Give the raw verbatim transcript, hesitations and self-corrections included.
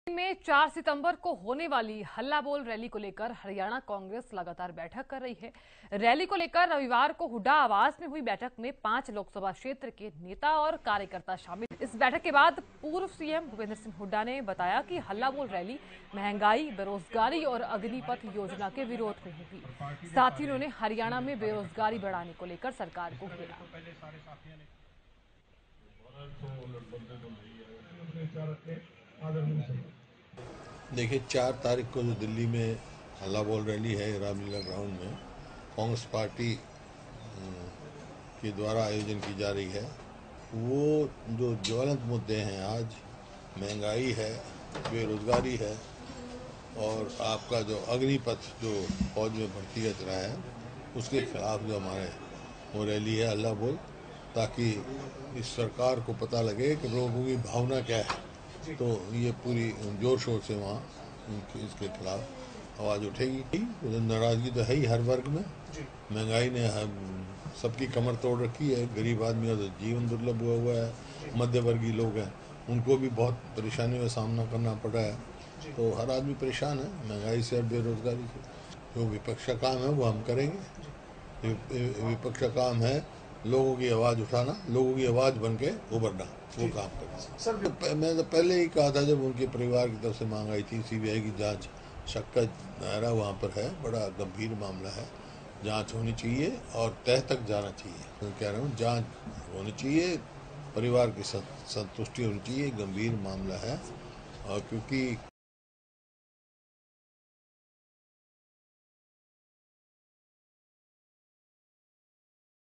में चार सितंबर को होने वाली हल्ला बोल रैली को लेकर हरियाणा कांग्रेस लगातार बैठक कर रही है। रैली को लेकर रविवार को हुड्डा आवास में हुई बैठक में पांच लोकसभा क्षेत्र के नेता और कार्यकर्ता शामिल। इस बैठक के बाद पूर्व सीएम भूपेंद्र सिंह हुड्डा ने बताया कि हल्ला बोल रैली महंगाई, बेरोजगारी और अग्निपथ योजना के विरोध में होगी। साथ ही उन्होंने हरियाणा में बेरोजगारी बढ़ाने को लेकर सरकार को घेरा। देखिए, चार तारीख को जो दिल्ली में हल्ला बोल रैली है रामलीला ग्राउंड में कांग्रेस पार्टी के द्वारा आयोजन की जा रही है, वो जो ज्वलंत मुद्दे हैं आज महंगाई है, बेरोजगारी है और आपका जो अग्निपथ जो फौज में भर्ती का रहा है उसके खिलाफ जो हमारे वो रैली है हल्ला बोल, ताकि इस सरकार को पता लगे कि लोगों की भावना क्या है। तो ये पूरी जोर शोर से वहाँ इसके खिलाफ आवाज़ उठेगी। नाराज़गी तो है ही हर वर्ग में। महंगाई ने सबकी कमर तोड़ रखी है। गरीब आदमी का तो जीवन दुर्लभ हुआ हुआ है। मध्य वर्गीय लोग हैं, उनको भी बहुत परेशानियों का सामना करना पड़ रहा है। तो हर आदमी परेशान है महंगाई से और बेरोजगारी से। जो विपक्ष का काम है वो हम करेंगे। विपक्ष का काम है लोगों की आवाज़ उठाना, लोगों की आवाज़ बन के उभरना, वो काम करें। सर, मैं तो पहले ही कहा था जब उनके परिवार की तरफ से मांग आई थी सीबीआई की जांच, शक का दायरा वहाँ पर है, बड़ा गंभीर मामला है, जांच होनी चाहिए और तह तक जाना चाहिए। मैं कह रहा हूँ जांच होनी चाहिए, परिवार की संतुष्टि होनी चाहिए, गंभीर मामला है। और क्योंकि